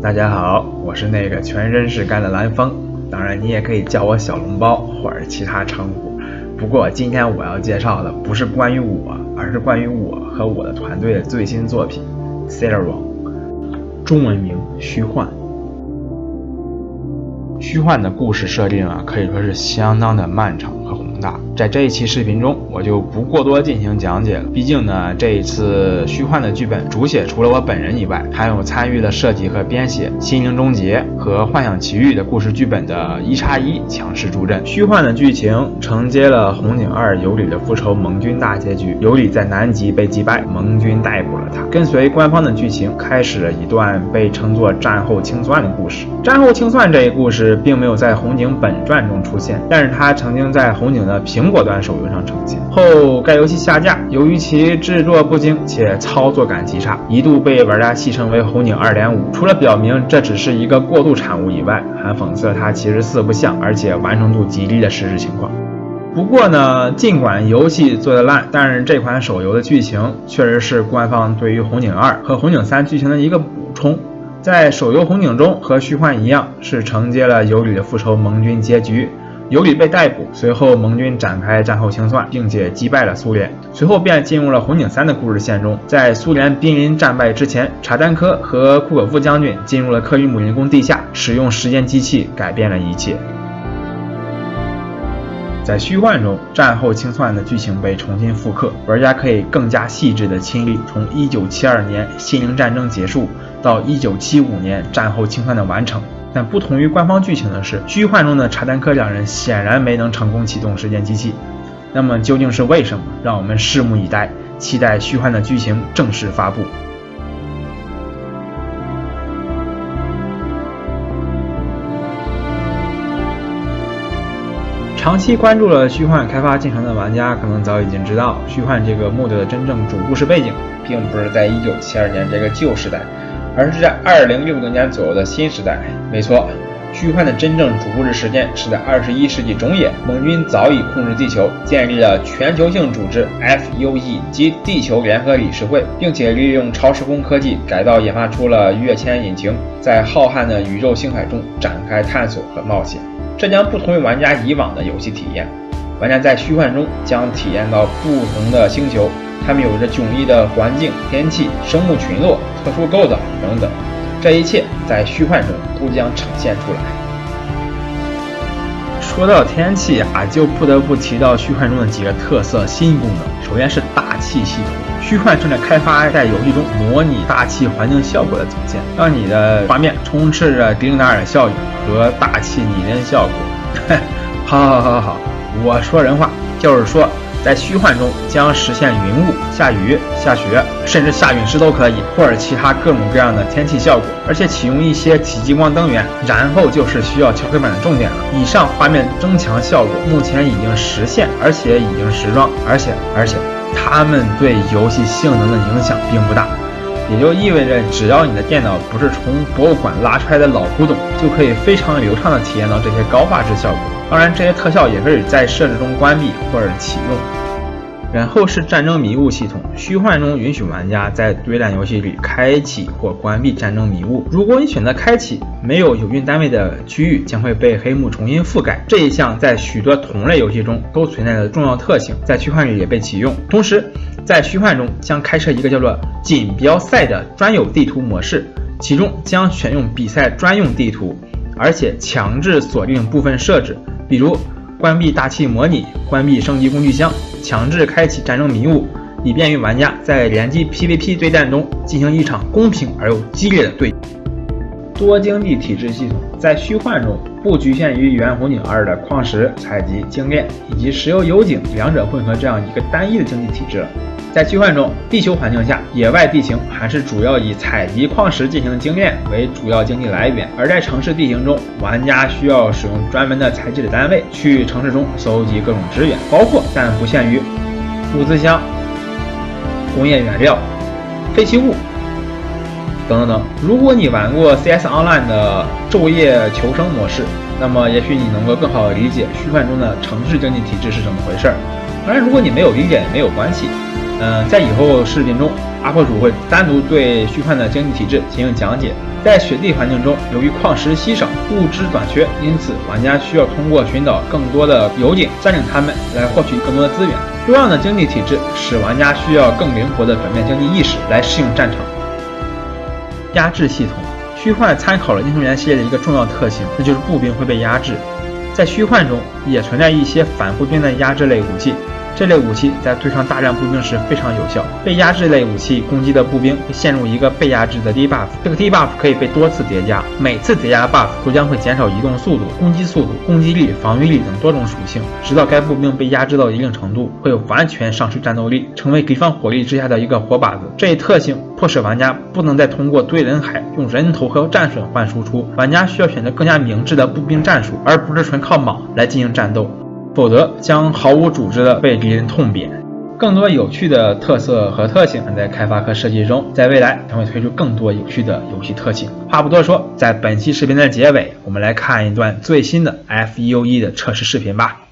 大家好，我是那个全身是干的蓝峰，当然你也可以叫我小笼包或者其他称呼。不过今天我要介绍的不是关于我，而是关于我和我的团队的最新作品 Cylearun， 中文名虚幻。虚幻的故事设定可以说是相当的漫长和宏大，在这一期视频中我就不过多进行讲解了。毕竟呢，这一次虚幻的剧本主写除了我本人以外，还有参与了设计和编写《心灵终结》和《幻想奇遇》的故事剧本的1x1强势助阵。虚幻的剧情承接了红警2尤里的复仇盟军大结局，尤里在南极被击败，盟军逮捕了他。跟随官方的剧情，开始了一段被称作战后清算的故事。战后清算这一故事并没有在红警本传中出现，但是它曾经在红警的苹果端手游上呈现。后该游戏下架，由于其制作不精且操作感极差，一度被玩家戏称为红警 2.5。除了表明这只是一个过渡产物以外，还讽刺它其实四不像而且完成度极低的实质情况。不过呢，尽管游戏做得烂，但是这款手游的剧情确实是官方对于红警2和红警3剧情的一个补充。在手游红警中，和虚幻一样，是承接了尤里的复仇盟军结局。尤里被逮捕，随后盟军展开战后清算，并且击败了苏联。随后便进入了红警3的故事线中。在苏联濒临战败之前，查丹科和库可夫将军进入了克里姆林宫地下，使用时间机器改变了一切。在虚幻中，战后清算的剧情被重新复刻，玩家可以更加细致地亲历从1972年心灵战争结束到1975年战后清算的完成。但不同于官方剧情的是，虚幻中的查丹科两人显然没能成功启动时间机器。那么究竟是为什么？让我们拭目以待，期待虚幻的剧情正式发布。长期关注了虚幻开发进程的玩家可能早已经知道，虚幻这个目的的真正主故事背景并不是在1972年这个旧时代，而是在2060年左右的新时代。没错，虚幻的真正主故事时间是在21世纪中叶，盟军早已控制地球，建立了全球性组织 FUE 及地球联合理事会，并且利用超时空科技改造研发出了跃迁引擎，在浩瀚的宇宙星海中展开探索和冒险。这将不同于玩家以往的游戏体验，玩家在虚幻中将体验到不同的星球，它们有着迥异的环境、天气、生物群落、特殊构造等等，这一切在虚幻中都将呈现出来。说到天气就不得不提到虚幻中的几个特色新功能。首先是大气系统，虚幻正在开发在游戏中模拟大气环境效果的总线，让你的画面充斥着迪令达尔效应和大气拟人效果。好，我说人话，就是说在虚幻中将实现云雾、下雨、下雪，甚至下陨石都可以，或者其他各种各样的天气效果，而且启用一些体激光灯源。然后就是需要敲黑板的重点了，以上画面增强效果目前已经实现，而且已经时装，而且它们对游戏性能的影响并不大，也就意味着只要你的电脑不是从博物馆拉出来的老古董，就可以非常流畅地体验到这些高画质效果。当然，这些特效也可以在设置中关闭或者启用。然后是战争迷雾系统，虚幻中允许玩家在对战游戏里开启或关闭战争迷雾。如果你选择开启，没有运单位的区域将会被黑幕重新覆盖。这一项在许多同类游戏中都存在的重要特性，在虚幻里也被启用。同时，在虚幻中将开设一个叫做锦标赛的专有地图模式，其中将选用比赛专用地图，而且强制锁定部分设置，比如关闭大气模拟、关闭升级工具箱、强制开启战争迷雾，以便于玩家在联机 PVP 对战中进行一场公平而又激烈的对决。多经济体制系统在虚幻中不局限于原红警2的矿石采集、精炼以及石油油井两者混合这样一个单一的经济体制了。在虚幻中，地球环境下，野外地形还是主要以采集矿石进行精炼为主要经济来源，而在城市地形中，玩家需要使用专门的采集的单位去城市中搜集各种资源，包括但不限于物资箱、工业原料、废弃物等等。如果你玩过 CS Online 的昼夜求生模式，那么也许你能够更好地理解虚幻中的城市经济体制是怎么回事。当然，如果你没有理解也没有关系。在以后视频中 UP主会单独对虚幻的经济体制进行讲解。在雪地环境中，由于矿石稀少、物资短缺，因此玩家需要通过寻找更多的油井，占领它们来获取更多的资源。多样的经济体制使玩家需要更灵活的转变经济意识来适应战场。压制系统，虚幻参考了英雄联系列的一个重要特性，那就是步兵会被压制。在虚幻中也存在一些反步兵的压制类武器，这类武器在对抗大量步兵时非常有效。被压制类武器攻击的步兵会陷入一个被压制的低 buff， 这个低 buff 可以被多次叠加，每次叠加的 buff 都将会减少移动速度、攻击速度、攻击力、防御力等多种属性，直到该步兵被压制到一定程度，会有完全丧失战斗力，成为敌方火力之下的一个活靶子。这一特性迫使玩家不能再通过堆人海用人头和战损换输出，玩家需要选择更加明智的步兵战术，而不是纯靠莽来进行战斗，否则将毫无组织的被敌人痛扁。更多有趣的特色和特性在开发和设计中，在未来将会推出更多有趣的游戏特性。话不多说，在本期视频的结尾，我们来看一段最新的 FEOE 的测试视频吧。